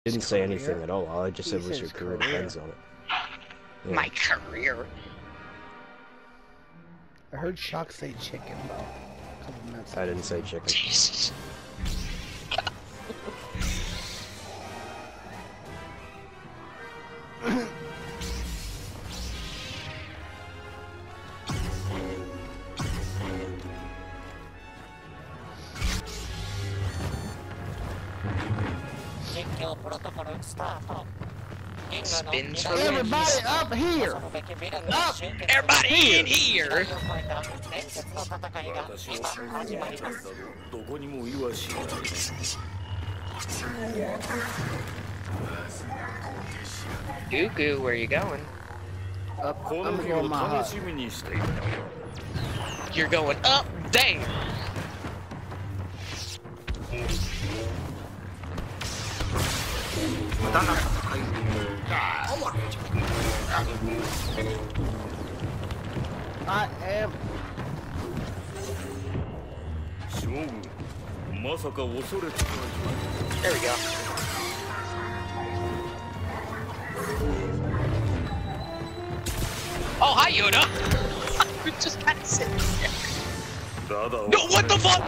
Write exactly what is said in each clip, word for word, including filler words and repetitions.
Didn't say anything at all. All I just said was your career depends on it. Yeah. My career. I heard Shock say chicken though. A couple minutes I didn't say chicken. Jesus. Spin Everybody up here! Up! Everybody in here! Goo Goo, where you going? Up, I'm gonna go in my hut. You're going up there! I am. There we go. Oh, hi, Yoda! We're just kind of sitting here. No, what the fuck?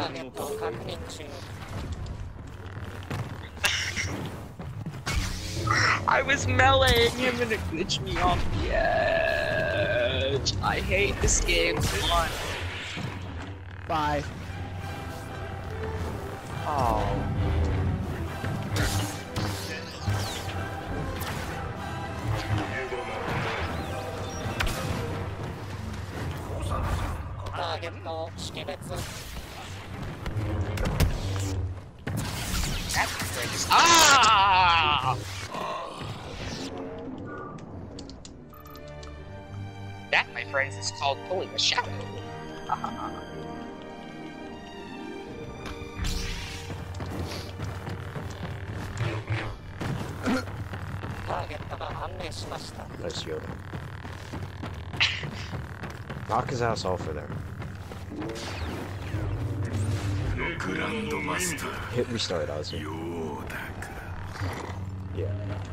I was meleeing him and it glitched me off the edge. I hate this game. Come on. Bye. Oh. Ah! That, my friends, is called pulling a shadow. Nice Yoda. Knock his ass off of there. Hit restart, Ozzy. Yeah.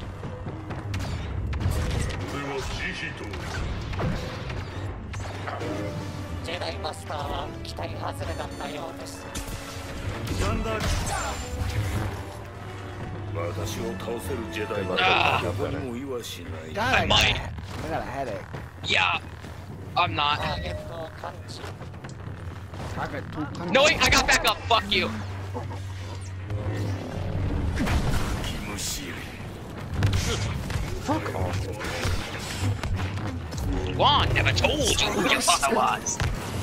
Ah, God, I I might. got, I got a headache. Yeah, I'm not. I got two punches. No, wait, I got back up. Fuck you. Fuck off. Juan never told you who your father was.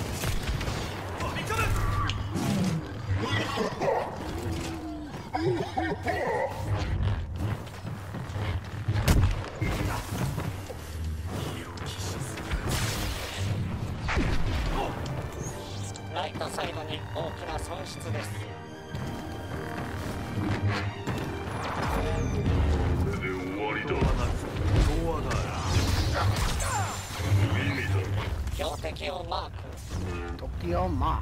Tokyo Mark.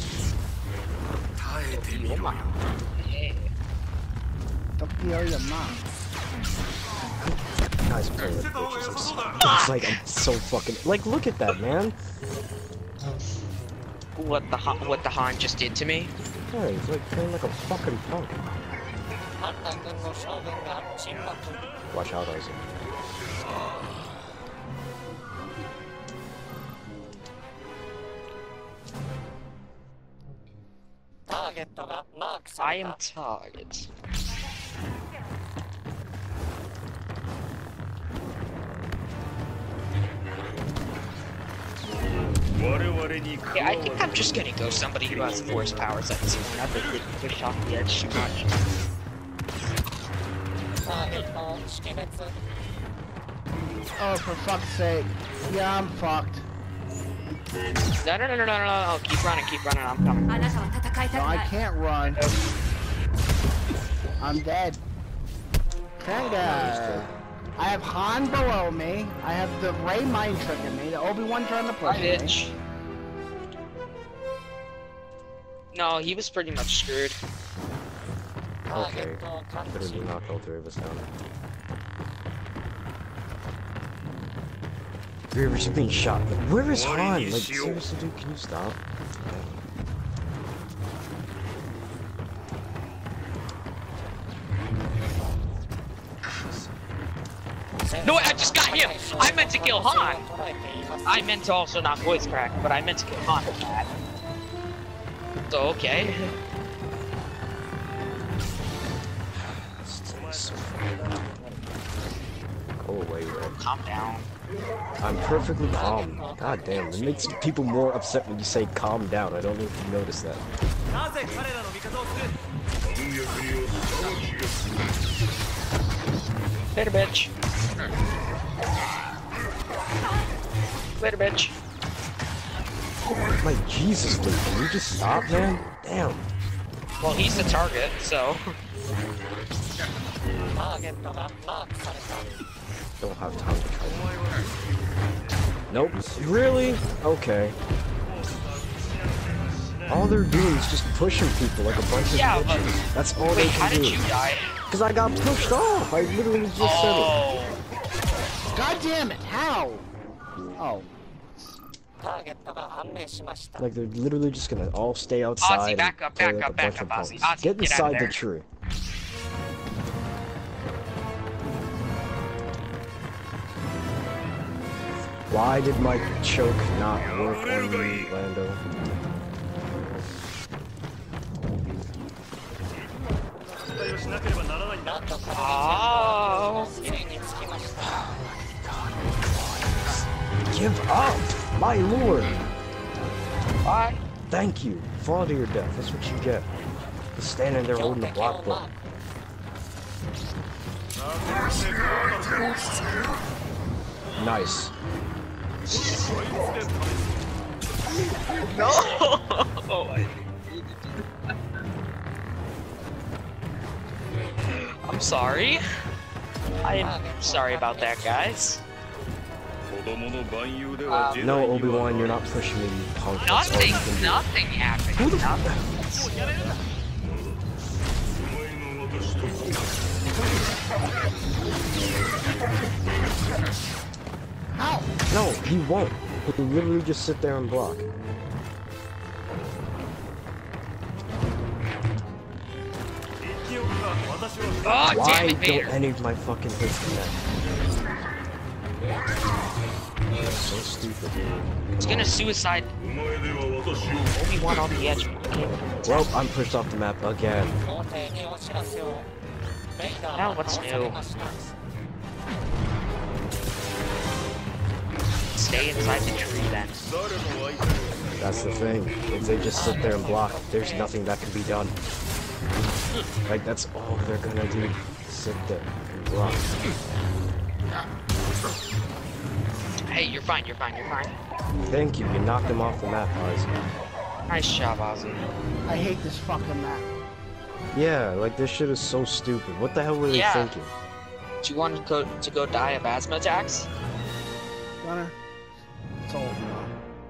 Yeah. Tokyo your mom. Guys, I'm playing with bitches. I'm so, it's like, I'm so fucking... Like, look at that, man. What the Han, what the Han just did to me? Yeah, he's like playing like a fucking punk. Watch out, Isaac. I am target. Yeah, I think I'm just gonna go somebody who has force powers at this point. I think they can push off the edge too much. Oh, for fuck's sake. Yeah, I'm fucked. No, no, no, no, no, no, no. Keep running, keep running. I'm coming. No, I can't run. I'm dead. Kinda. I have Han below me. I have the Rey mind tricking me. The Obi-Wan trying to push me. Bitch. No, he was pretty much screwed. Okay. Better do knock all three of us down. Three of us are being shot. Like, where is Han? Like, seriously, dude, can you stop? No, I just got him! I meant to kill Han! I meant to also not voice crack, but I meant to kill Han with that. So, okay. Go away, man. Calm down. I'm perfectly calm. God damn, it makes people more upset when you say calm down. I don't know if you noticed that. Later, bitch. Later, bitch. Like, Jesus, dude, can you just stop, man? Damn. Well, he's the target, so. Don't have time to try. Nope. Really? Okay. All they're doing is just pushing people like a bunch Yeah, of bitches. but- That's all Wait, they how can did do. you die? Because I got pushed off. I literally just Oh. God damn it! How? Oh. said it. Like, they're literally just gonna all stay outside. Ozzy, back and up, play back like up, a back bunch up, of Ozzy. punks. Ozzy, Get get out of inside the there. tree. Why did my choke not work on you, Lando? Oh. Give up! My lord! Bye. Thank you. Fall to your death. That's what you get. Just standing there holding the block button. Nice. No. Oh, I I'm sorry. I'm sorry about that, guys. Um, no, Obi-Wan, you're not pushing me, you punk. That's all Nothing, you can do. nothing happened. Who the Nothing. How? No, he won't. He'll literally just sit there and block. Oh, Why damn it, don't Vader. any of my fucking hits connect? That's so stupid, dude. It's gonna suicide Obi-Wan on the edge. Well, I'm pushed off the map again. Now what's new? Stay inside the tree then. That's the thing. If they just sit there and block, there's nothing that can be done. Like, that's all they're gonna do. Sit there and block. Hey, you're fine, you're fine, you're fine. Thank you, you knocked him off the map, Ozzy. Nice job, Ozzy. I hate this fucking map. Yeah, like, this shit is so stupid. What the hell were they Yeah. thinking? Do you want to go to go die of asthma attacks? Gunner, it's old now.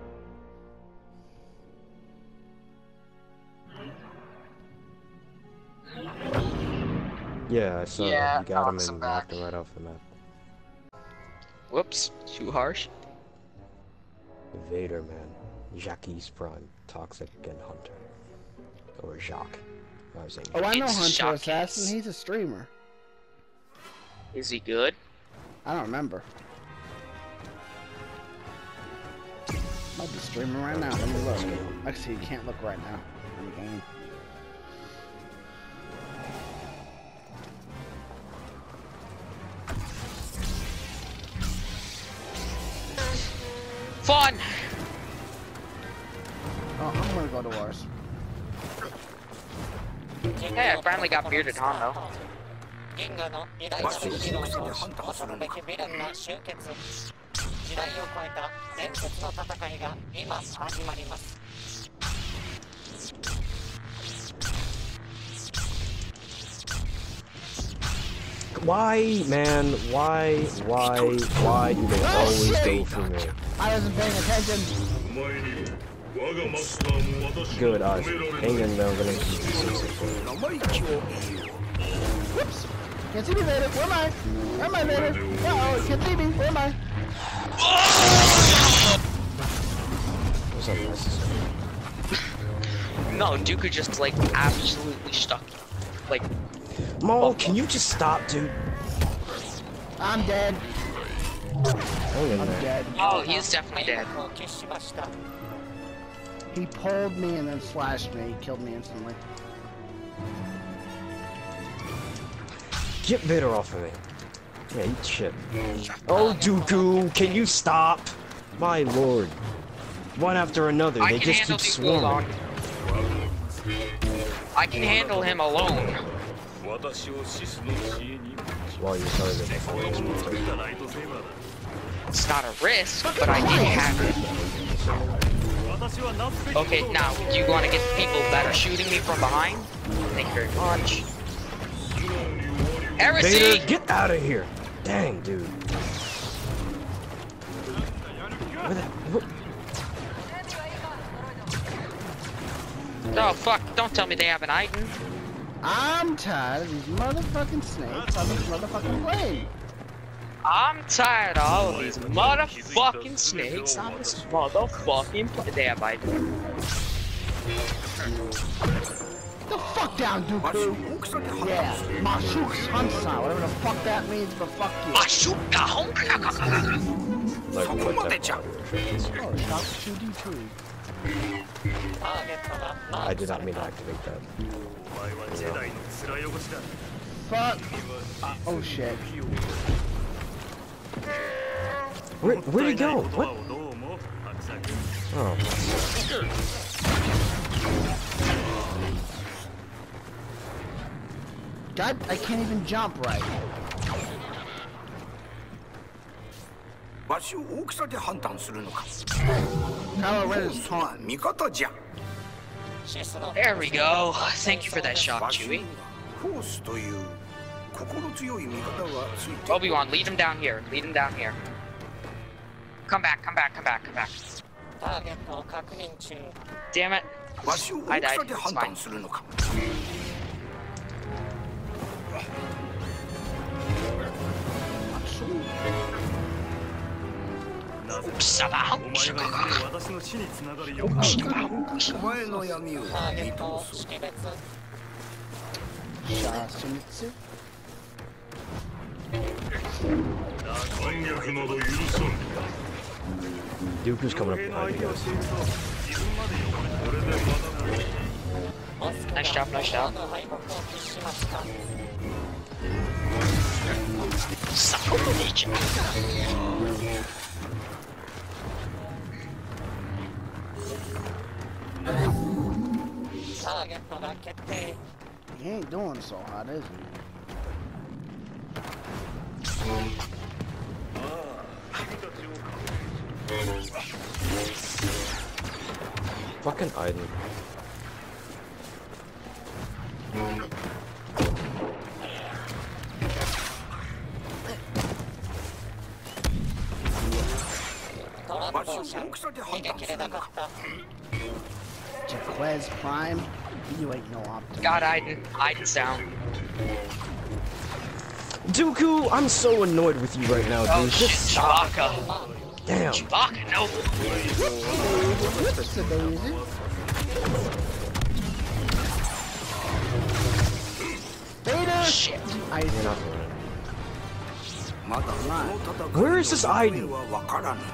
Yeah, I saw Yeah, that. You got him knocks him and knocked back. him right off the map. Whoops, too harsh. Vader, man. Jacques Prime. Toxic and Hunter. Or Jacques. I was saying. Oh, I know It's Hunter Jacques. Assassin. He's a streamer. Is he good? I don't remember. Might be streaming right now. Let me look. Actually, you can't look right now in the game. Fun! Oh, I'm gonna go to ours. Hey, I finally got bearded Han though. 銀河の偉大なるヒーローと恐るべきヴィランが集結。時代を超えた伝説の戦いが今始まります。 Why, man? Why, why, why do they always go for me? I wasn't paying attention. Good, Oz. Hang in there, I'm gonna keep this. Whoops. Can't see me, Vader. Where am I? Where am I, Vader? Uh-oh, can't see me. Where am I? Was unnecessary. No, Dooku just like absolutely stuck. Like, Maul, can you just stop, dude? I'm dead. Hang in I'm there. dead. oh, he's definitely dead. を消しました He pulled me and then slashed me. He killed me instantly. Get Vader off of me. Yeah, eat shit. Oh, Dooku, can you stop? My lord. One after another, I they can just handle keep Dooku swarming. alone. I can handle him alone. While you're targeting the force monster. It's not a risk, but I did have it. Okay, now, do you want to get the people that are shooting me from behind? Thank you very much. Heresy! Vader, get out of here! Dang, dude. Where the, what? Oh, fuck, don't tell me they have an item. I'm tired of these motherfucking snakes on this motherfucking plane. I'm tired of all of these motherfucking snakes on this motherfucking plane. They have item. The fuck down, Dooku. Yeah, Mashuk Hansa, whatever the fuck that means, but fuck you. Mashuka Like, what the fuck? Oh, stop two D two. ターゲットがマ I ーク did さ not れ mean to た activate that. Fuck. Uh, oh shit. Where, where'd he go? What? Oh. God, I can't even jump right. わしを大きさで判断するのか。 Kylo Ren is まあ taunting. 味方じゃ。 シスの There we go. Thank you for that shot, わしに Chewie. はフォースという心強い味方がついて。 Obi-Wan, lead him down here. Lead him down here. Come back, come back, come back, come back. ターゲットを確認中 Damn it. わしを大きさで判断するのか。 お前の闇をターゲ見ットを通す。 識別 Shasumitsu. Dooku's coming up behind you guys. モスク Nice job, nice job. の敗北を喫しました Son of a bitch. ターゲットが決定 He ain't doing so hot, is he? Fucking Aiden. トラわしをンプを射大きさで逃判断げ切れするのか。 なかった Jaquez Prime, you ain't no optimist. God, Aiden. Aiden's down. Dooku, I'm so annoyed with you right now, dude. Oh shit, Just stop. Chewbacca. Damn. Chewbacca, no. What's the daisy? Vader! Shit. I You're not running. まだこの戦い Where is this の Aiden? 行方はわからぬ。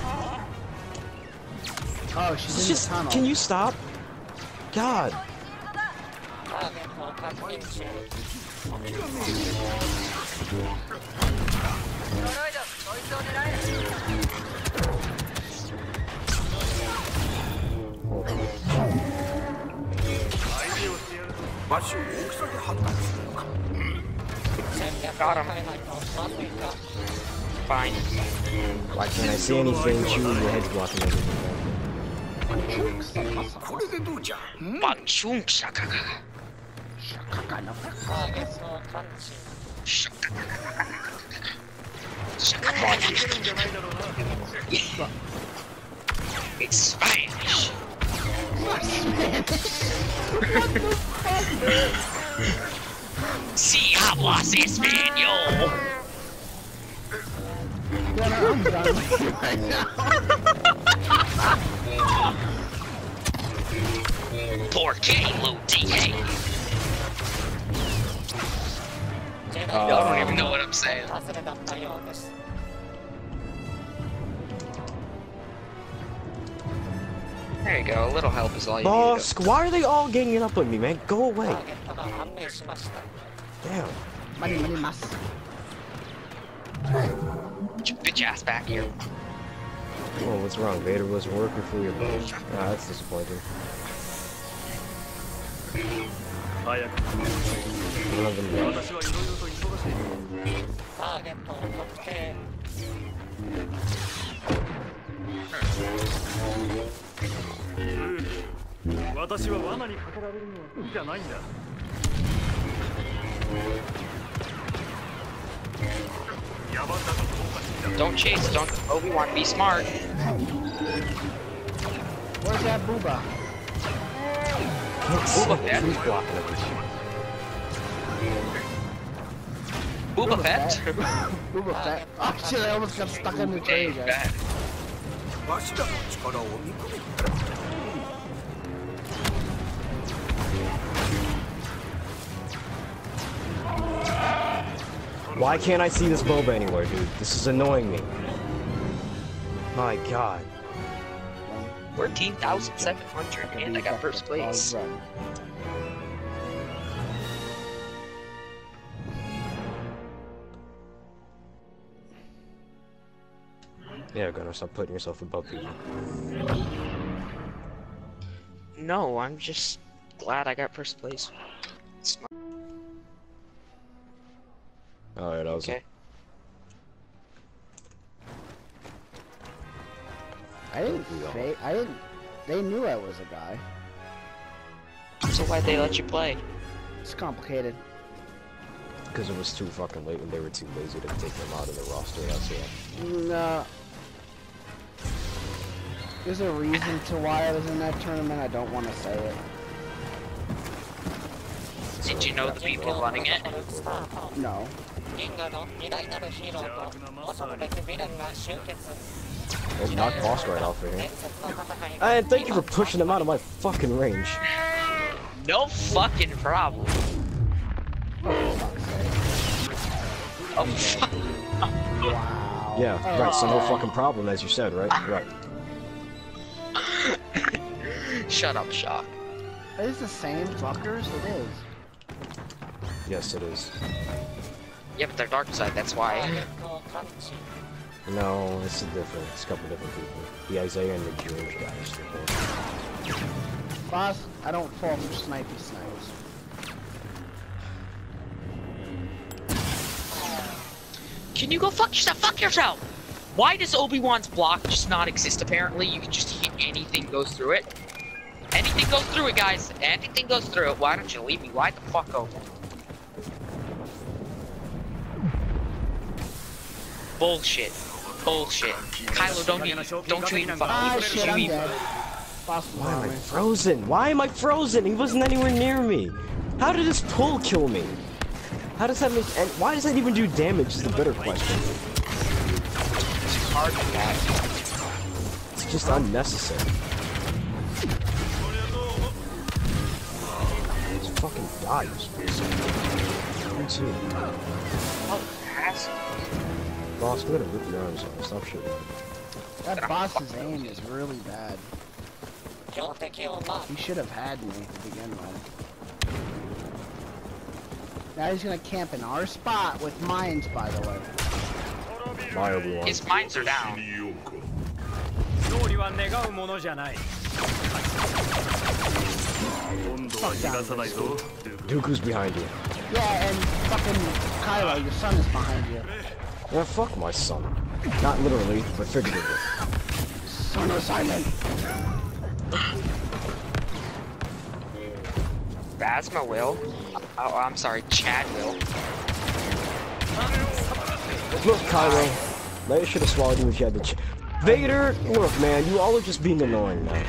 Oh, she's It's in just, the tunnel. can you stop? God. ターゲットを確認中わしを大きさで判断するのか。 戦略 Got を him. 変えないとまずいか Fine. Why can't I see anything? Chewie, your head's blocking everything. これでどうじゃ。 Bachung shaka. Shakaka, no. ターゲットを感知 It's Spanish. Si hablas español. Yeah, no, I'm done with you right now. Por qué lo dije? Uh, I don't even know what I'm saying. 外れだったようです。 There you go, a little help is all you Bosk, why are they all ganging up on me, man? Go away. ターゲットが判明しました。 Damn. Money, money, mas. need. Get your bitch ass back here. Oh, what's wrong? Vader wasn't working for you, bro. Ah, that's disappointing. One of them died. ターゲットを特定。 私は罠にかけられるのは好きじゃないんだ。 Don't chase, don't Obi-Wan, be smart. Where's that booba? Can't see Booba it. Fett. Who's blocking everything? Boba Fett? Booba Fett. Oh shit, I almost got stuck in the tree, guys. Fett. わしらの力を見くびったら Why can't I see this Boba anywhere, dude? This is annoying me. My god. fourteen thousand seven hundred, and I got first place. Yeah, Gunnar, stop putting yourself above people. No, I'm just glad I got first place. Smart. Alright, I was Okay. I didn't say, I didn't, they knew I was a guy. So why'd they let you play? It's complicated. because it was too fucking late and they were too lazy to take them out of the roster. That's all. No. There's a reason to why I was in that tournament. I don't want to say it. Did you know the people running it? No. 銀河の偉大なるヒーローと恐るべきヴィランが集結。 They knocked boss right off of here. 伝説の戦いが And thank you for pushing them out of my fucking range. No fucking problem. Oh fuck. Wow. Yeah, right, so no fucking problem, as you said, right? Right. Shut up, Shock. It is the same fuckers? It is. Yes, it is. Yeah, but they're dark side, that's why. ターゲットを探知。 No, it's a different, it's a couple different people. The Isaiah and the George guys. they're both- Boss, I don't fall for snipey snipes. Can you go fuck yourself? Fuck yourself! Why does Obi-Wan's block just not exist apparently? You can just hit anything goes through it. Anything goes through it, guys. Anything goes through it. Why don't you leave me wide the fuck open? Bullshit. Bullshit. Kylo, don't you, don't you even Ah, fucking shit, you I'm even- dead. Boss Why am I me. frozen? Why am I frozen? He wasn't anywhere near me. How did his pull kill me? How does that make, and why does that even do damage is the better question. hard to that. It's just unnecessary. Just fucking die, you stupid. What's you? Oh, ass. Boss, I'm gonna rip your arms off. Stop shooting. That boss's aim is really bad. 標的をマーク。 He should have had me to begin with. Now he's gonna camp in our spot with mines, by the way. My Obi-Wan. His mines are down. 勝利は願うものじゃない。今度は逃がさないぞ。 Dooku's behind you. Yeah, and fucking Kylo, your son is behind you. Yeah, fuck my son. Not literally, but figuratively. Son of Simon. Phasma will. Oh, I'm sorry, Chad will. Look, Kylo. Leia should have swallowed you if you had the ch- Vader, look, man, you all are just being annoying now.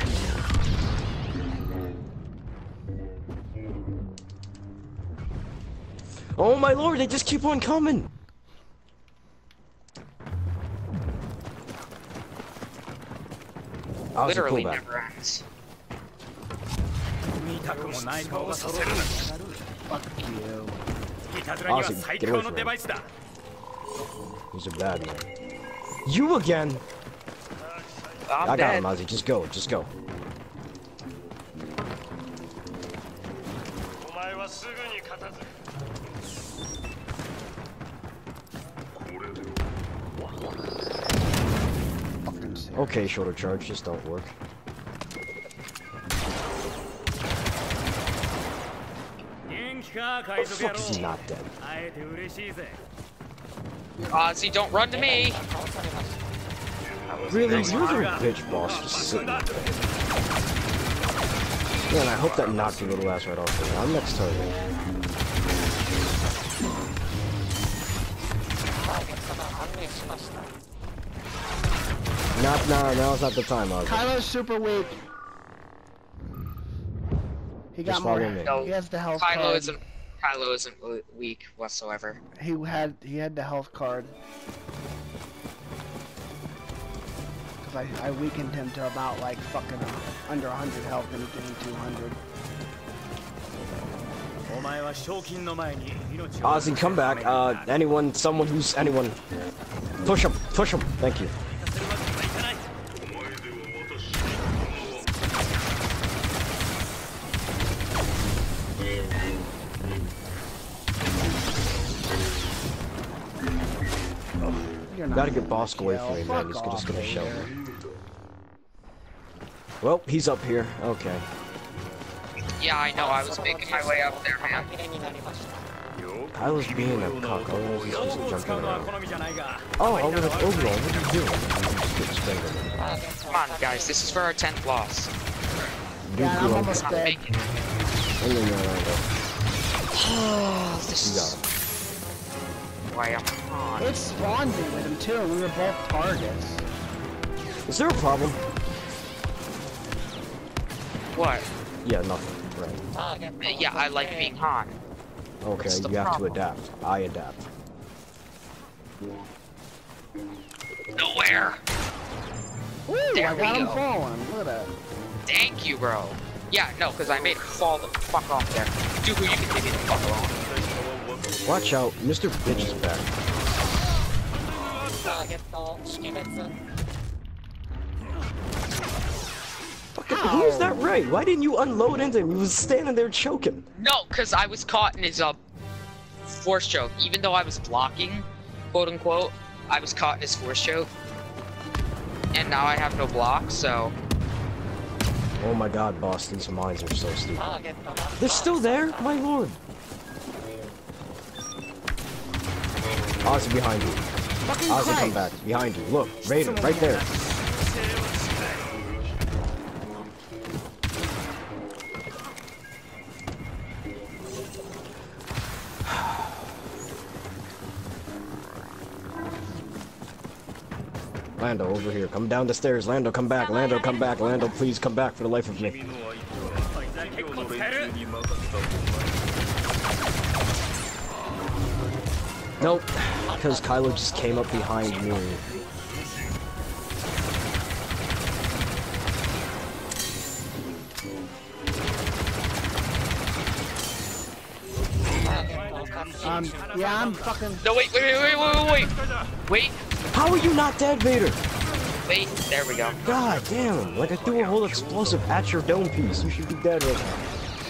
Oh my lord, they just keep on coming. Ozzy, Literally pull back. never ends. 見たくもない顔をさせるな。 Fuck you. いたずらには最高のデバイスだ。 He's a bad man. You again? I'm I got dead. him, Ozzy. Just go, just go. お前はすぐに片付け Fucking sick. Okay, shoulder charge, just don't work. 元気か、海 The 賊野 fuck is he 郎。 not dead? 会えて嬉しいぜ。 Ozzy, don't run to me. Really? You're the bitch boss just sitting there. Man, I hope that knocked your little ass right off there. I'm next target. ターゲットが判明しました。 Not now, now's not the time, Ozzy. Kylo's super weak. He got Just more. follow me. No, He has the health Kylo card. isn't. Kylo isn't w- weak whatsoever. He had he had the health card. Cause I I weakened him to about like fucking under one hundred health and he gained two hundred. お前は賞金の前に命を。 Ozzy, come back. Uh, anyone, someone who's anyone. Push him, push him. Thank you. You're not Gotta gonna get Bosk away kill. from me, man. Fuck He's off, just gonna show Vader. me. Well, he's up here. Okay. Yeah, I know. I was making my way up there, man. 切れになりました。 Kylo's being a cock. Oh, he's 道 just 具を使う jumping のは around. 好みじゃないが。 Oh, over the Obi-Wan, what are you doing? Just get strangled. Come on, guys. This is for our tenth loss. Yeah, I'm Dooku, almost Not dead. making it. oh, yeah, yeah, yeah, Oh, yeah. this You got is him. why I'm on. It spawned me with him too. We were both targets. Is there a problem? What? Yeah, nothing. Right. ターゲット Yeah, I like being Han. Okay, What's the you have to problem? adapt. I adapt. Nowhere. Ooh, There I got we him go. falling. Look at that. Thank you, bro. Yeah, no, because I made him fall the fuck off there. Dooku, you can take it the fuck off. Watch out, Mister Bitch is back. ターゲットを識別。 Fucking, who's that Ray? Why didn't you unload into him? He was standing there choking. No, because I was caught in his uh, force choke. Even though I was blocking, quote unquote, I was caught in his force choke. And now I have no block, so... Oh my god, boss, these mines are so stupid. ターゲットが They're still there? My lord. Ozzy behind you. Fucking Ozzy, come Christ. back. Behind you. Look, Vader, right there. Lando, over here. Come down the stairs. Lando, come back. Lando, come back. Lando, please come back for the life of me. 結構使える。 Nope, because Kylo just came up behind me. Um, yeah, I'm fucking. No, wait, wait, wait, wait, wait, wait, wait. Wait, How are you not dead, Vader? wait, there we go. God damn, like I threw a whole explosive at your dome piece. You should be dead right now.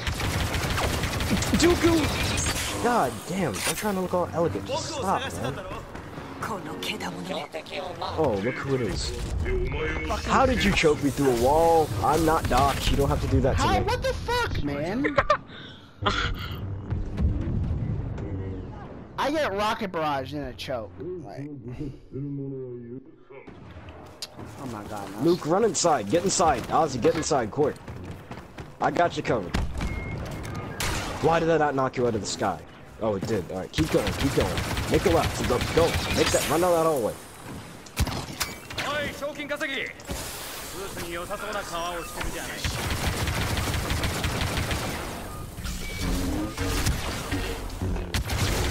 Dooku! God damn, I'm trying to look all elegant. Just stop, man. 標的をマーク。 Oh, look who it is. How did you choke me through a wall? I'm not Doc. You don't have to do that to How? me. What the fuck, man? I get rocket barrage in a choke. Like, oh my god. man. Luke, run inside. Get inside. Ozzy, get inside, quick. I got you covered. Why did that not knock you out of the sky? Oh, it did. Alright, keep going, keep going. Make a left. Go, go. Make that, run down that hallway. おい、賞金稼ぎ。スーツに良さそうな顔をしてるじゃない。 Ozzy,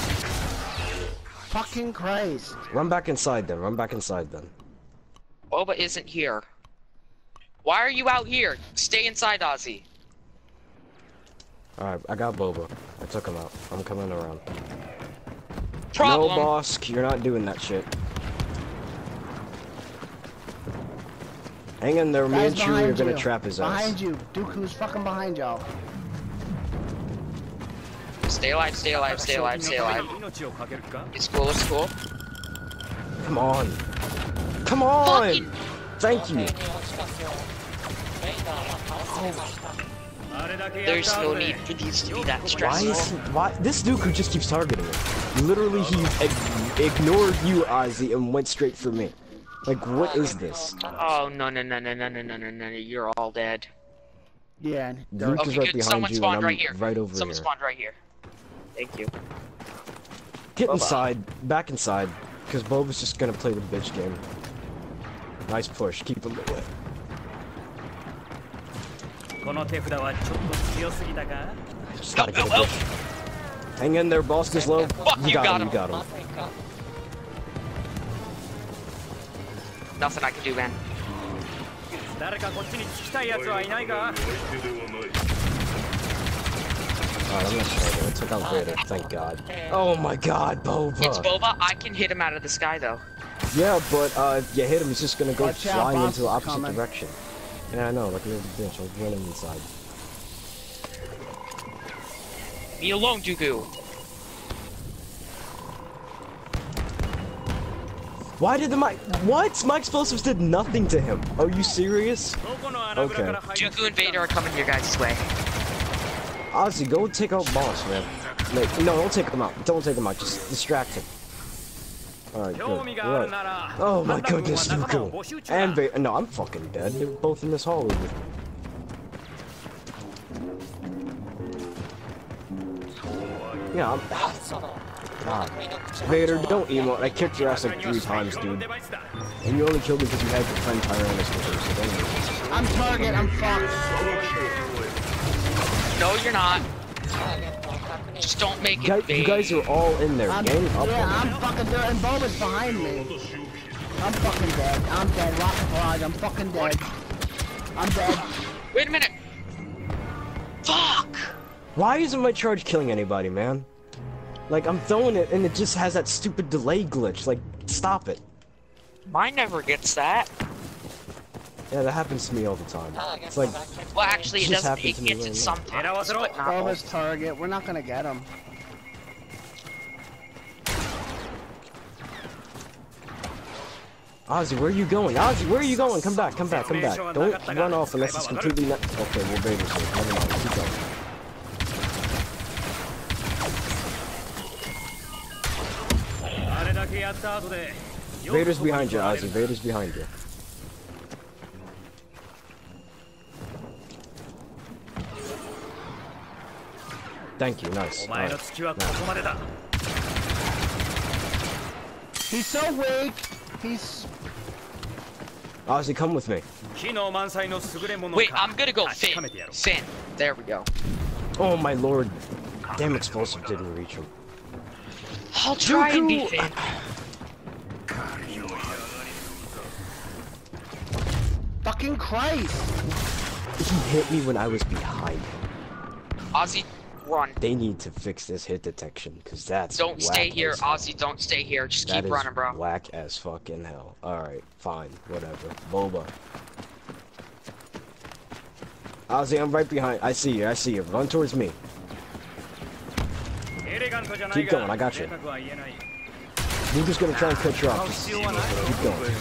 fucking Christ. Run back inside then. Run back inside then. Boba isn't here. Why are you out here? Stay inside, Ozzy. Alright, I got Boba. I took him out. I'm coming around. Problem. No, boss, you're not doing that shit. Hang in there, Guys, Manchu, you're gonna you. trap his ass. Behind you. Dooku's fucking behind y'all. Stay alive, stay alive, stay alive, stay alive. It's cool, it's cool. Come on. Come on! Fucking... Thank you. There's no need for these to be that Why stressful. is he, why this Dooku just keeps targeting him? Literally, he ig ignored you, Ozzy, and went straight for me. Like, what is this? Oh, no, no, no, no, no, no, no, no, no, you're all dead. Yeah. Luke Okay, is right good, behind someone you, spawned and I'm right here. right over Someone here. spawned right here. Thank you. Get Boba. inside, back inside, because Boba's just gonna play the bitch game. Nice push, keep him away. Just gotta get a push. Hang in there, boss is low. Fuck, You you got got him, him. you got him. Nothing I can do, man. Alright, I'm not sure. I took out Vader, thank God. Oh my God, Boba! It's Boba. I can hit him out of the sky, though. Yeah, but uh, if you hit him, he's just gonna go Watch out, flying boss into the is opposite coming. direction. Yeah, I know, like a little bitch. I'm running inside. Me alone, Dooku. Why did the mic? What? My explosives did nothing to him. Are you serious? Okay. Dooku and Vader are coming your guys' way. Ozzy, go take out boss, man. Like, no, don't take him out. Don't take him out. Just distract him. Alright, good. Right. Oh my goodness, Dooku. And Vader. No, I'm fucking dead. They're both in this hallway with me. Yeah, I'm... God. Vader, don't emote. I kicked your ass like three times, dude. And you only killed me because you had your friend Tyrannus with you, so don't emote. I'm target, I'm fucked. No, you're not. Just don't make You it guys, you big. guys are all in there. I'm, Gang up yeah, on I'm fucking there, and Boba's behind me. I'm fucking dead. I'm dead. Rocket barrage. I'm fucking dead. I'm dead. Wait a minute. Fuck. Why isn't my charge killing anybody, man? Like, I'm throwing it and it just has that stupid delay glitch. Like, stop it. Mine never gets that. Yeah, that happens to me all the time. It's like, Well, actually, It it just doesn't. happened It to me gets right it now. sometimes, but not all. Boba's target. We're not gonna get him. Ozzy, where are you going? Ozzy, where are you going? Come back, come back, come back. Don't run off unless it's completely not. Okay, well, Vader's here. Never mind, keep going. Vader's behind you, Ozzy. Vader's behind you. Thank you, nice. All right. He's so weak. He's. Ozzy, come with me. Wait, I'm gonna go Finn. Finn. There we go. Oh my lord. Damn explosive didn't reach him. I'll try and be Finn. Fucking Christ. He hit me when I was behind him. Ozzy, run. They need to fix this hit detection, because that's Don't whack stay here, as hell. Ozzy. Don't stay here. Just That keep is running, bro. whack as fucking hell. Alright, fine, whatever. Boba. Ozzy, I'm right behind. I see you, I see you. Run towards me. Keep going, I got you. Luke is gonna try and cut you off. Just keep going.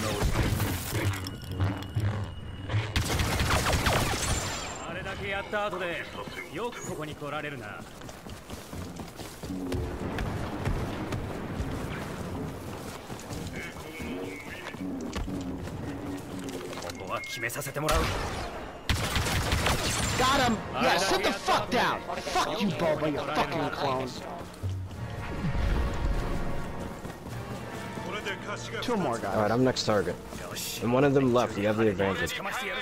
Got him. Yeah, sit the fuck down. Fuck you, Boba, you fucking clone. Two more guys. Alright, I'm next target. And one of them left, we have the advantage.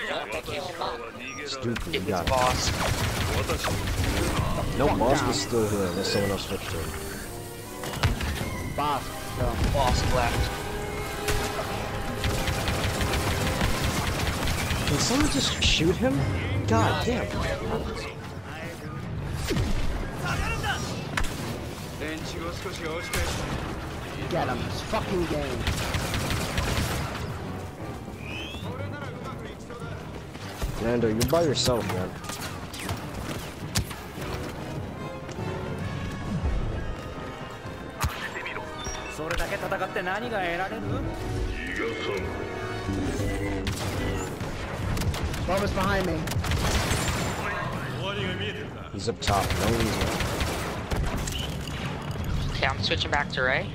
Stupid, you got it. Boss. No, boss was still here unless someone else switched to him. Boss. go. Lost left. Can someone just shoot him? God damn. Get him. It's fucking game. Lando, you're by yourself, man. それだけ戦って何が得られる？ Boba's behind me. He's up top. No, he's not. Okay, I'm switching back to Ray.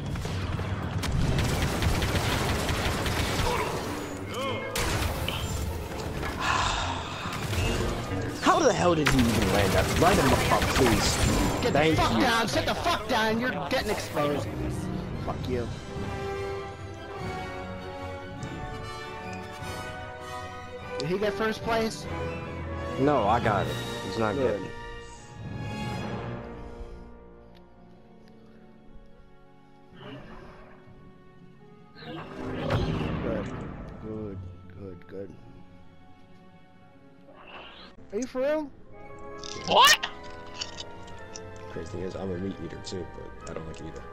How the hell did he even land that? Light him up, please. Get Thank the fuck you. down. Sit the fuck down. You're getting exposed. Fuck you. Did he get first place? No, I got it. He's not Good. good. Good. Good. Good. Good. Are you for real? What? Crazy thing is, I'm a meat eater too, but I don't like either.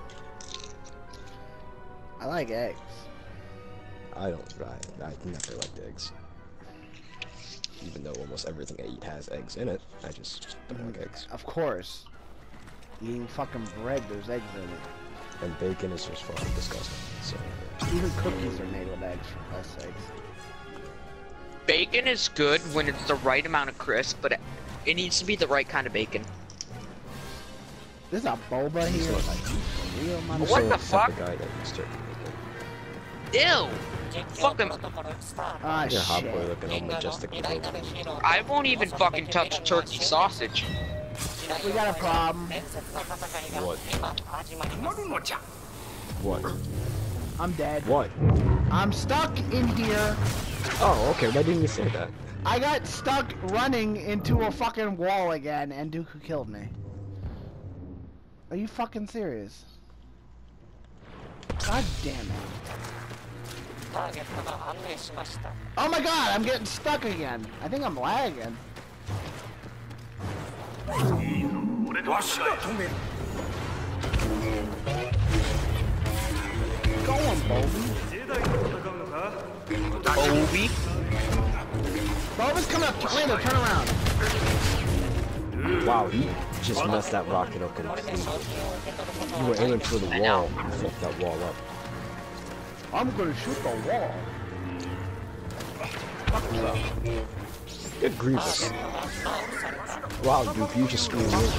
I like eggs. I don't. I, I never liked eggs. Even though almost everything I eat has eggs in it, I just don't like eggs. Of course. Eating fucking bread, there's eggs in it. And bacon is just fucking disgusting. So Even cookies are made with eggs, for Christ's sakes. Bacon is good when it's the right amount of crisp, but it, it needs to be the right kind of bacon. There's a boba here. Like, for real, I'm mother- What so the upset fuck? The guy that eats turkey bacon. Ew! Fucking, Ah, Yeah, hot boy shit. looking all majestic. and little. I won't even fucking touch turkey sausage. We got a problem. What? What? I'm dead. What? I'm stuck in here. Oh, okay. Why didn't you say that? I got stuck running into a fucking wall again, and Dooku killed me. Are you fucking serious? God damn it. Oh my god, I'm getting stuck again. I think I'm lagging. Go on, Bobby. Obi? Boba's coming up. Lando, turn around. Wow, he just messed that rocket up completely. You were aiming for the wall. You fucked that wall up. I'm gonna shoot the wall. Fuck you up. Good Grievous. Wow, Duke, you just screwed me.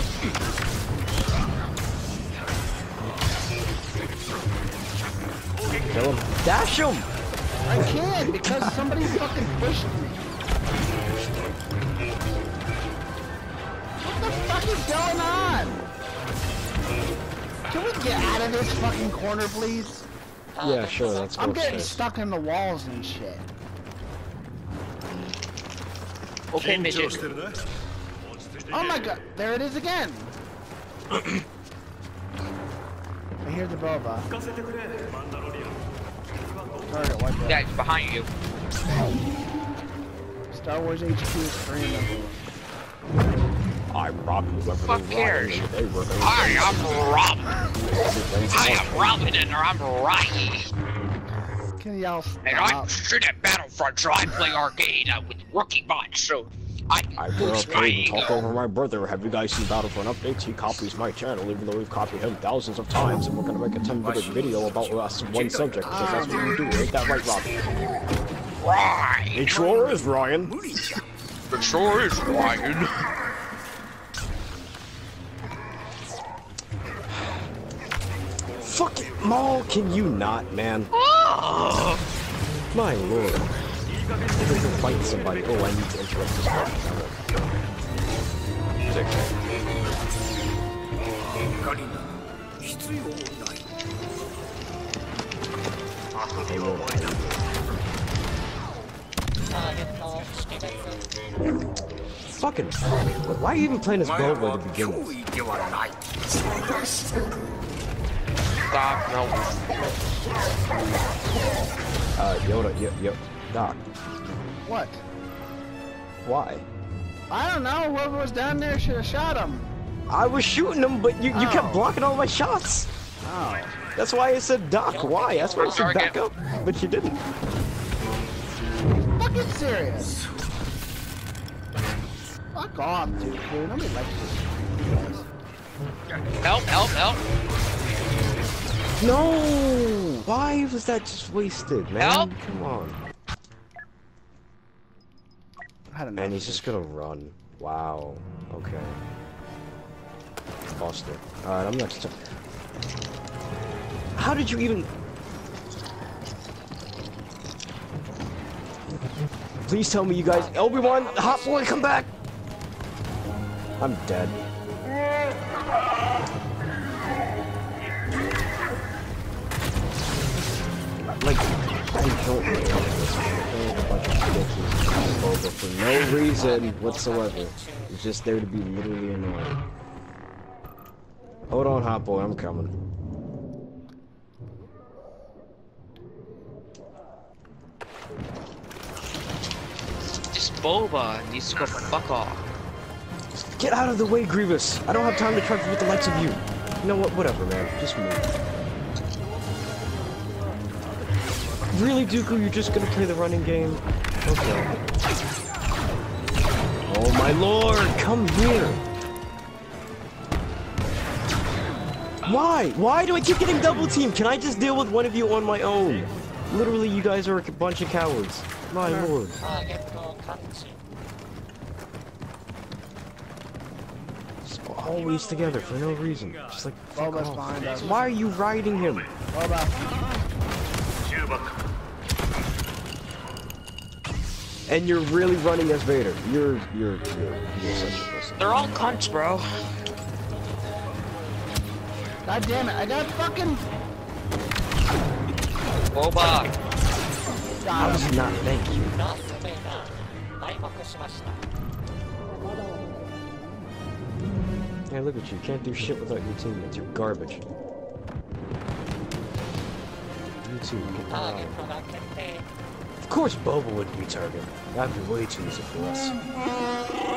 Kill him. Dash him! I can't because somebody fucking pushed me. What the fuck is going on? Can we get out of this fucking corner, please? Yeah, sure, let's go I'm getting upstairs. stuck in the walls and shit. Okay, midget. Oh my god, there it is again. I hear the boba. Target, what the? Yeah, it's behind you. Star Wars H Q is free. I'm Robin. Who the fuck cares? They were Hi, I'm Robin. Hi, I'm Robin, and I'm Rocky. Can y'all And I'm stop? shit at Battlefront, so I play arcade uh, with rookie bots, so I I can grew boost up my and talk ego. over my brother. Have you guys seen Battlefront updates? He copies my channel, even though we've copied him thousands of times, and we're gonna make a ten minute video about us one subject, because that's what you do. Ain't that right, Robin? Right. It sure is, Ryan. It sure is, Ryan. Fuck it, Maul, can you not, man? Oh. My lord. You're fighting somebody. Oh, I need to interrupt this part. Fucking. Why are you even playing this Boba to begin with? Doc, no. Uh, Yoda, yo, yo, Doc, What? why? I don't know. Whoever was down there should have shot him. I was shooting him, but you, you Oh. kept blocking all my shots. Oh. That's why I said Doc, why? That's why I said back Target. up, but you didn't. Fucking serious. Fuck off, dude. dude. Nobody likes you guys. Help, help, help. No! Why was that just wasted, man? Help. Come on. I had enough And of he's this. just gonna run. Wow. Okay. Lost it. Alright, I'm next. How did you even... Please tell me you guys... Obi-Wan, Hot Boy, come back! I'm dead. Like, I don't know. A bunch of bitches Boba for no reason whatsoever. It's just there to be literally annoying. Hold on, Hot Boy, I'm coming. This Boba needs to go fuck off. Get out of the way, Grievous! I don't have time to try with the likes of you. You know what? Whatever, man. Just move. Really, Dooku? You're just gonna play the running game? Okay. Oh my lord! Come here! Why? Why do I keep getting double teamed? Can I just deal with one of you on my own? Literally, you guys are a bunch of cowards. My lord. ターゲットを感知 Just always together for no reason. Just like, fuck Boba's off. behind us. Why are you riding him? Boba. 中爆 And you're really running as Vader. You're, you're, you're, you're such a pussy. They're all cunts, bro. God damn it. I got fucking... Boba. I Got him. was not, thank you. ダース・ベイダー敗北しました Hey, look at you. Can't do shit without your teammates. You're garbage. You too. Get the タ hell ーゲ out. ットが決定 Of course Boba wouldn't be targeted. That'd be way too easy for us. .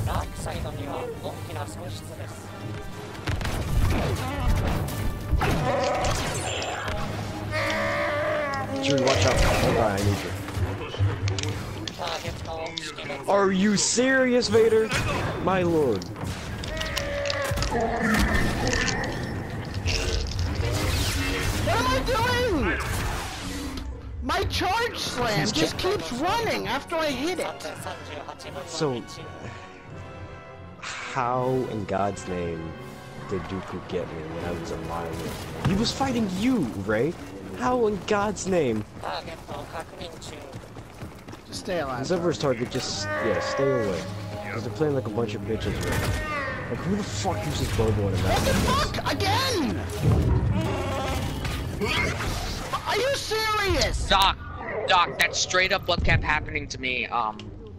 ダークサイドには大きな損失です Chewie, watch out. Oh god, I need you. ターゲットを識別 Are you serious, Vader? My lord. What am I doing? My charge slam just keeps running after I hit it. さんぜんさんじゅうはちぶんの So, いち how in God's name did Dooku get me when I was alive? He was fighting you, Rey. How in God's name? ターゲットを確認中 Just stay alive. Who's ever his target, just, yeah, stay away. Because they're playing like a bunch of bitches right now. Like, who the fuck uses Bobo in a What the map? fuck? Again? Are you serious? Doc, Doc, that's straight up what kept happening to me. Um,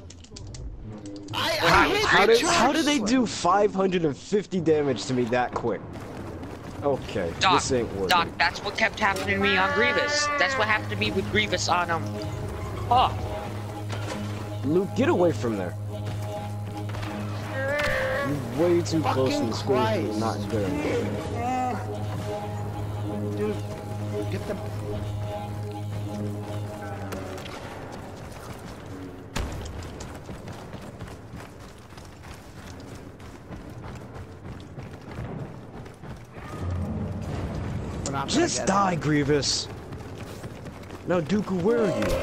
I, How- I hit How the did, charge how did they slam. do five hundred fifty damage to me that quick? Okay, Doc, this ain't working. Doc, that's what kept happening to me on Grievous. That's what happened to me with Grievous on, um, oh, Luke, get away from there. You're way too close to Fucking the screen. You're Christ. not good enough. Dude, get the... We're not gonna Just get die, Grievous. No, Dooku, where are you?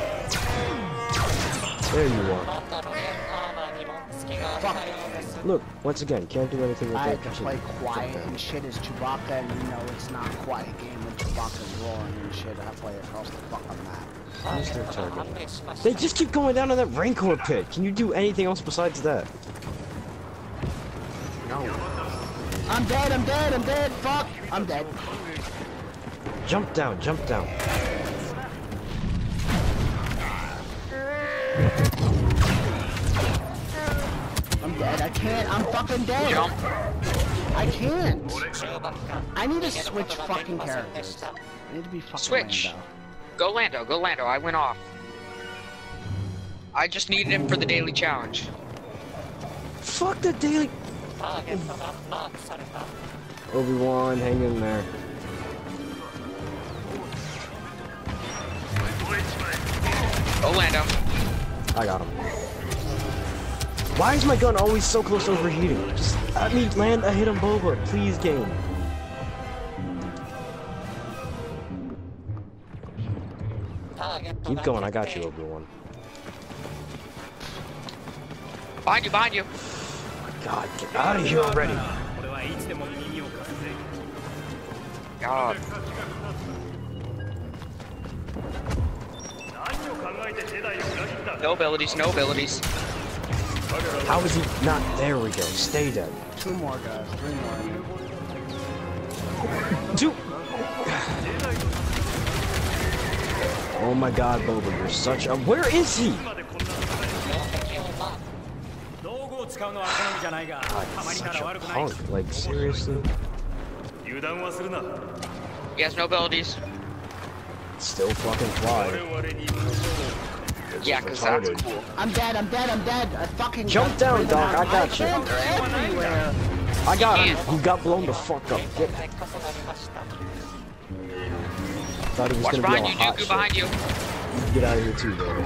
There you are. マンダロリアンアーマーにも隙があったようです Look, once again, can't do anything with I that. have to play quiet and shit as Chewbacca, and you know it's not a quiet game when Chewbacca's roaring and shit. I play across the fucking map. ターゲ Who's their ットが target? 判明しまし They た just keep going down to that Rancor pit. Can you do anything else besides that? No. I'm dead, I'm dead, I'm dead, fuck! I'm dead. Jump down, jump down. I'm dead. I can't. I'm fucking dead. Jump. I can't. I need to switch fucking characters. I need to be fucking Switch. Lando. Go Lando, go Lando, I went off. I just needed him for the daily challenge. Fuck the daily. Obi-Wan, hang in there. Go Lando. I got him. Why is my gun always so close to overheating? Just let me land a hit on Boba, please, game. Keep going, I got you, Obi-Wan. Behind you, behind you. God, get out of here already. God. No abilities, no abilities. How is he not? There we go. Stay dead. Two more guys. Three more. Two. Oh my God, Boba, you're such a. Where is he? God, such a punk. Like seriously. He has no abilities. Still fucking fly. Yeah, cause that's cool. I'm dead. I'm dead. I'm dead. I fucking Jump down, dog. I got you. They're everywhere. I got him. He got blown the fuck up. Get. Thought he was Watch gonna behind be you, all hot Dooku, shit. behind you. Get out of here too, bro.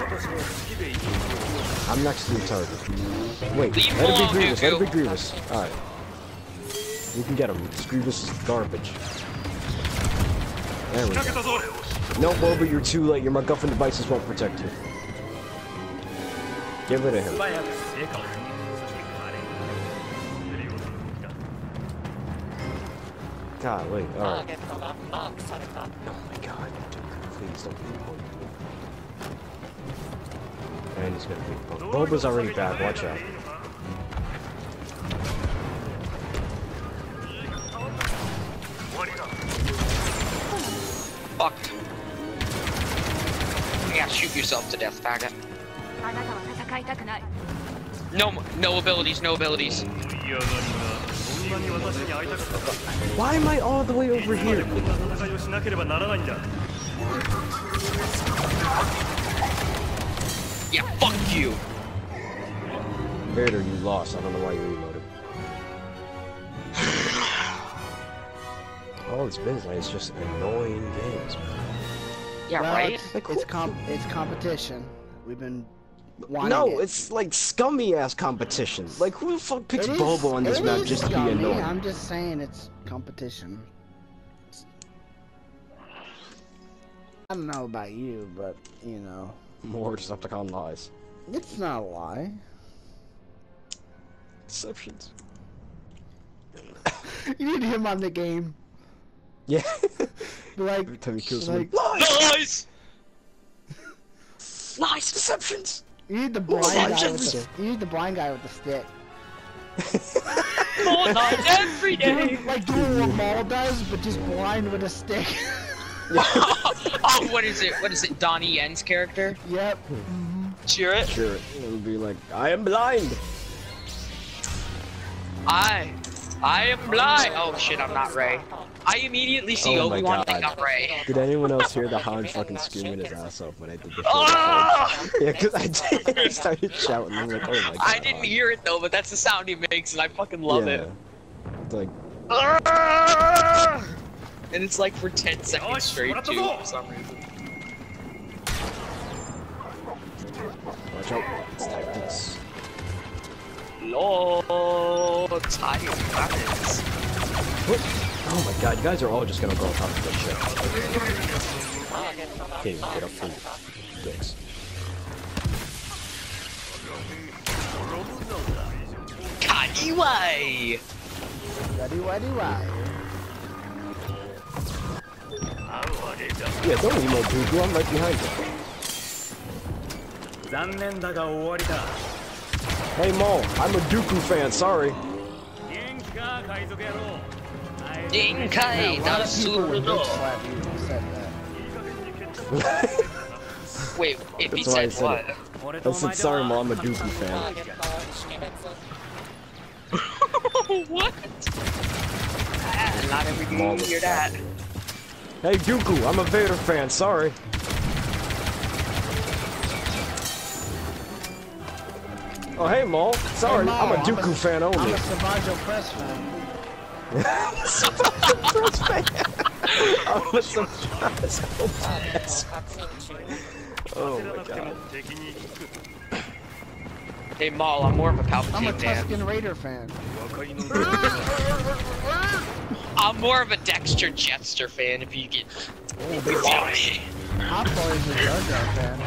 I'm next to your target. Wait, Leave let it alone, be Grievous. Let it Dooku. be Grievous. All right. You can get him. This Grievous is garbage. There we go. No, Boba, you're too late. Your MacGuffin devices won't protect you. Give it to him. God, wait. All right. Oh my God, please don't be important. And he's gonna be Boba. Boba's already bad. Watch out. Fucked. Yeah, shoot yourself to death, faggot. No, no abilities, no abilities. Why am I all the way over here? Yeah, fuck you. Vader, you lost. I don't know why you reloaded. All it's been tonight is just annoying games, man. Yeah, Well, right? It's, Like, it's who- comp. It's competition. We've been. wanting No, it. it's like scummy ass competition. Like who the fuck picks It is- Boba on this it map is just to be scummy. annoying? I'm just saying it's competition. I don't know about you, but you know, More Decepticon lies. it's not a lie. Deceptions. You need him on the game. Yeah. Like, Every time he kills like someone. Lies! Lies! Lies! Deceptions! you need the blind Lies guy with every- the. You need the blind guy with the stick. More lies every day! Like doing what Maul does, but just blind with a stick. Oh, what is it? What is it? Donnie Yen's character? Yep. Cheer it. Sure, it would be like, I am blind! I, I am blind. Oh shit, I'm not Rey. I immediately see Oh my Obi-Wan God. think I'm Rey. Did anyone else hear the Han fucking screaming his ass off when I did the Ah! Yeah, cause I did. I started shouting. I'm like, oh my God. I didn't hear it though, but that's the sound he makes, and I fucking love yeah. it. It's like, Ah! And it's like for ten seconds straight too, for some reason. watch out. It's tactics. Lord, tired planets. What? Oh my God, you guys are all just gonna go on top of that shit. Can't even get up from dicks. Kaniwai! Ready, ready, right. Yeah, don't emote, Dooku. I'm right behind you. Hey, Maul, I'm a Dooku fan, sorry. Dinkai A lot of people would Datsurudo. bitch slap you if you said that. Wait, if he That's why I said said what? it. I said sorry, Mom. I'm a Dooku fan. ゲット識別 What? Ah, not every day you hear that. Hey, Dooku. I'm a Vader fan. Sorry. Oh, hey, Maul. Sorry, Hey, Maul, I'm a I'm Dooku a- fan only. I'm a Savaggio Press fan. Press fan. I'm a Savaggio ターゲッ Press. トを確認中 Oh my god. 敵に行く Hey, Maul, I'm more of a I'm a Palpatine fan. Tusken Raider fan. 若いの I'm more of a Dexter Jetster fan if you get. If you feel me. Hot Boy is a Jar Jar fan.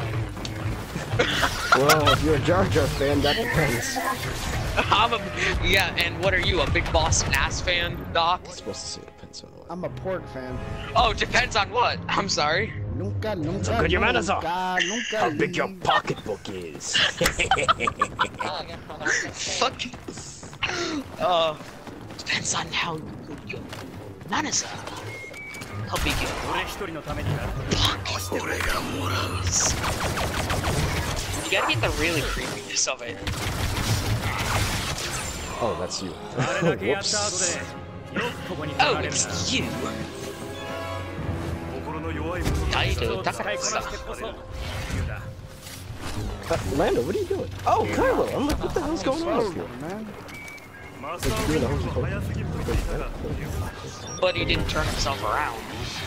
Well, if you're a Jar Jar fan, that depends. I'm a. Yeah, and what are you, a Big Boss Ass fan, Doc? I'm supposed to say it depends on what. I'm a pork fan. Oh, depends on what. I'm sorry. Nunca, nunca, good your manners are. nunca, nunca How big your leave. pocketbook is. ターゲットが設定 Fuck. Uh, depends on how good your manners are. How big your 俺一人のためになる pocket is. You gotta get the really creepiness of it. Oh, that's you. あれだけやった後 Whoops. でよくここに来ら Oh, れるな it's you. 心の弱い者の大丈夫を使いこなしてこそ理由だ Uh, Lando, what are you doing? Oh, Kylo! I'm like, what the hell's going on up here? Man. マスターウィンドウが早すぎると言ったが But he didn't turn himself around.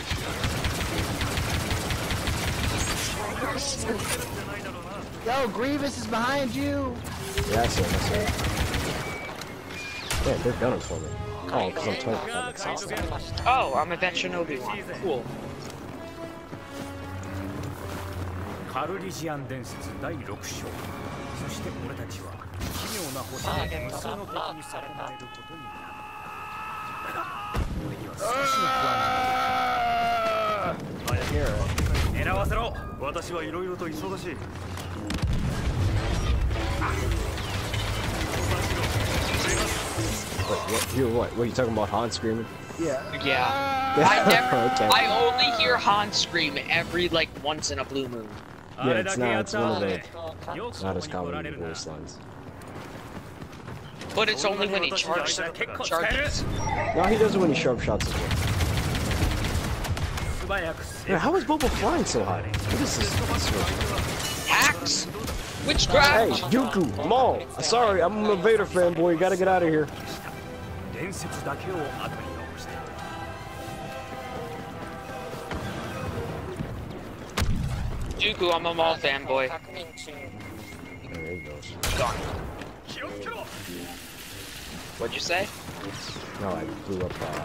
Yo, Grievous is behind you. Yeah, I see him, I see him. Yeah, they're gunning for me. Oh, because I'm turning from the south. Oh, I'm a veteran Obi-Wan. Cool. カルリジアン伝説だいろく章そして俺たちは奇妙な星で無数の敵にさらわれることになるだが俺には少しの不安が狙わせろ私はいろいろと忙しい Wait, what? You what? What are you talking about? Han screaming? Yeah. Yeah. I never. Okay. I only hear Han scream every like once in a blue moon. Yeah, it's not. It's one of the よく not こ as こに来ら common れるな voice lines. But it's only when he charges. Charges. No, he does it when he sharp shots as well. 素早く Yeah, how is Boba flying so high? What is this? Hacks. Hey, Witchcraft. Dooku, Maul. Sorry, I'm a Vader fanboy. You gotta get out of here. 伝説だけを後に残して Dooku, I'm a Maul fanboy. 確認中 There he goes. Gone. 気をつけろ What'd you say? No, I blew up. Uh,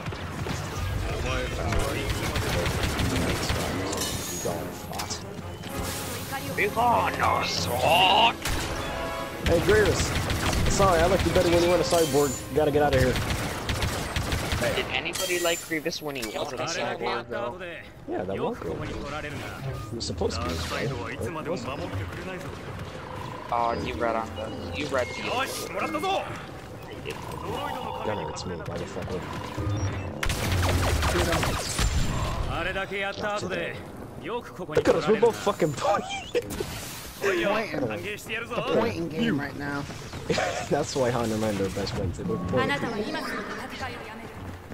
He's gone fast. Be gone, no sword. Hey, Grievous. Sorry, I like you better when you went a cyborg. You gotta get out of here. Did anybody like Grievous when he wasn't a あれだけや cyborg った後 though? で Yeah, that よ was くここ good. に来られるな He was supposed ダ to ー be. クサイドはいつまでも Right? 守ってくれないぞ Oh, you read on the. You read the. よしもらったぞ Gunner, it's me. Why the fuck would あれだけやった後でよくここに Look 来 at ら us, れ we're る both fucking pointing. 来いよ Pointing. 歓迎してやるぞ Pointing game right now. That's why Han and Lando are best friends. They both あ point. なたは今すぐ戦いをやめる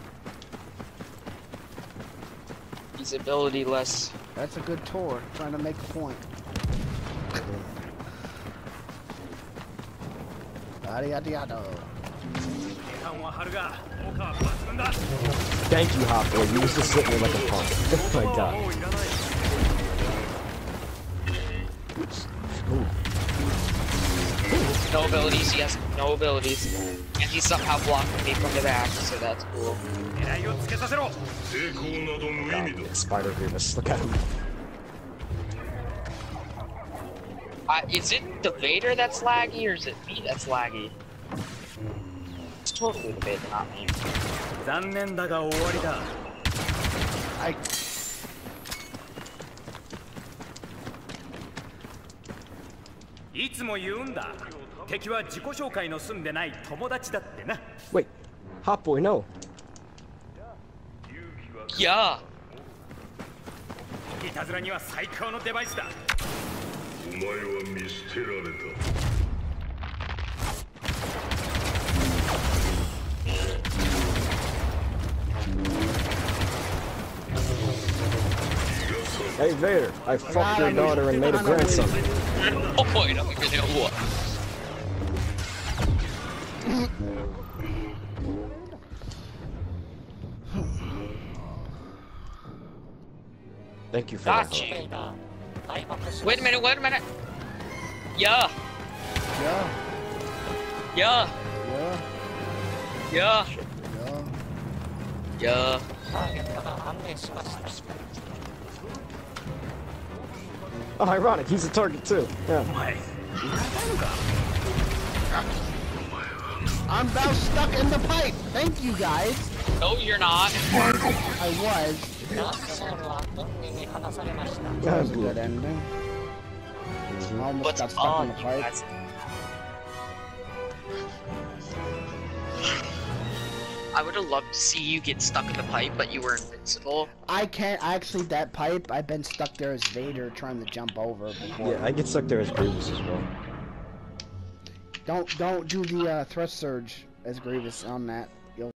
He's abilityless. That's a good tour. Trying to make a point. Yada yada yada. 批判は張るが効果は抜群だ Thank you, Hot Boy. You was just sitting there like a punk. Oh 言 my 葉は god. もういらない No abilities, yes, no abilities. And he somehow blocked me from the back, so that's cool. 狙いをつけさせろ抵抗など無意味だ Spider Grievous. Look at him. Uh, is it the Vader that's laggy, or is it me that's laggy? It's totally the Vader, not me. 残念だが終わりだ I いつも言うんだ敵は自己紹介の済んでない友達だってな Wait. Hot Boy, no. Yeah. いたずらには最高のデバイスだお前は見捨てられた。 Hey Vader, I fucked your daughter and made a grandson. Oh boy, don't even know what. Thank you for Got that. you. Wait a minute, wait a minute. Yeah. Yeah. Yeah. Yeah. Yeah. Yeah. Yeah. ターゲットが判明しました Oh, ironic, he's a target too. Yeah. I'm now stuck in the pipe. Thank you guys. No, you're not. I was. ラストボールは海に放されました That was a good ending. I almost What's got stuck in on the you pipe. guys? I would have loved to see you get stuck in the pipe, but you were invincible. I can't actually that pipe. I've been stuck there as Vader trying to jump over before. Yeah, I get stuck there as Grievous as well. Don't don't do the uh, thrust surge as Grievous on that.